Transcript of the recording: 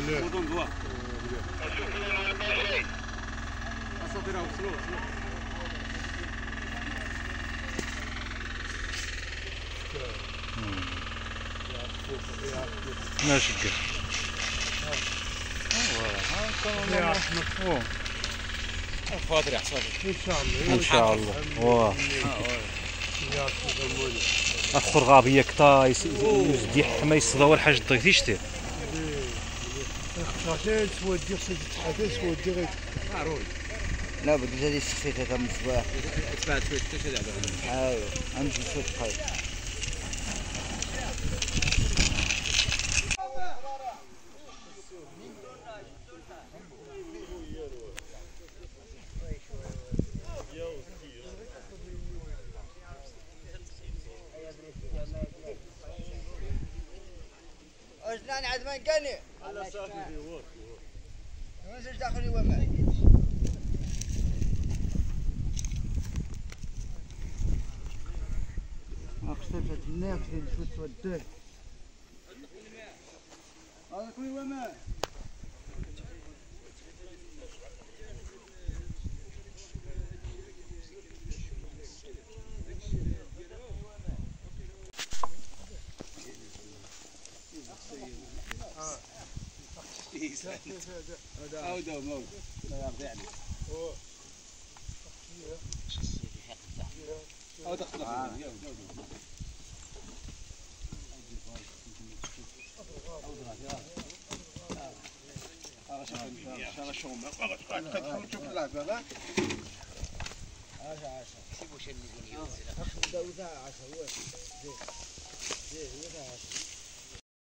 ودون دوا اساطير وصلوا ماشي كده فاضي حسابي ان شاء الله واه اخر غابيه كتا يزدي حما يصدا والحاج ضيتي شتي خاطر تودي خصك تحدث تودي غير ضروري لا بد زادي سخيتها تاع الصباح تبعت شويه حتى شي لعبه ايوا غنمشي شويه دقايق اجنان عاد ما نقني على صاحبي وين زوج داخلي وما اخشيت هناك فين شو توديه هذا كل وما هذا موت لا يرضي عليك هذا دخل شوف واش اللي